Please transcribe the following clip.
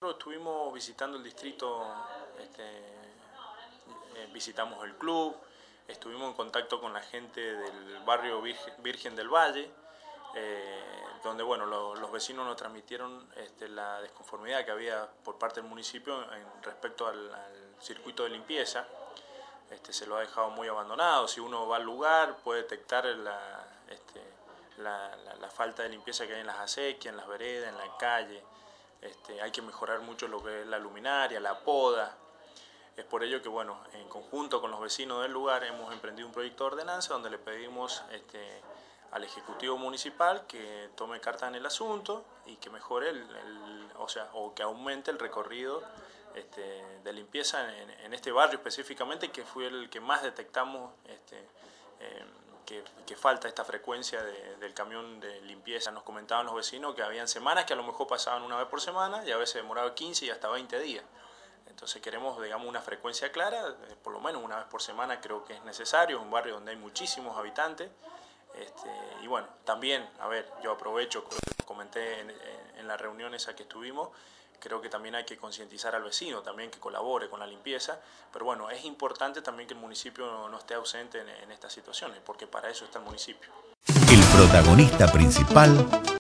Estuvimos visitando el distrito, visitamos el club, estuvimos en contacto con la gente del barrio Virgen del Valle, donde bueno, los vecinos nos transmitieron la desconformidad que había por parte del municipio respecto al circuito de limpieza. Se lo ha dejado muy abandonado. Si uno va al lugar puede detectar la falta de limpieza que hay en las acequias, en las veredas, en la calle. Hay que mejorar mucho lo que es la luminaria, la poda. Es por ello que, bueno, en conjunto con los vecinos del lugar hemos emprendido un proyecto de ordenanza donde le pedimos al Ejecutivo Municipal que tome cartas en el asunto y que mejore o que aumente el recorrido de limpieza en este barrio específicamente, que fue el que más detectamos que falta esta frecuencia del camión de limpieza. Nos comentaban los vecinos que habían semanas que a lo mejor pasaban una vez por semana y a veces demoraba 15 y hasta 20 días. Entonces queremos, digamos, una frecuencia clara, por lo menos una vez por semana creo que es necesario, es un barrio donde hay muchísimos habitantes. Y bueno, también, a ver, yo aprovecho, como comenté en la reunión esa que estuvimos, creo que también hay que concientizar al vecino también que colabore con la limpieza, pero bueno, es importante también que el municipio no esté ausente en estas situaciones, porque para eso está el municipio. El protagonista principal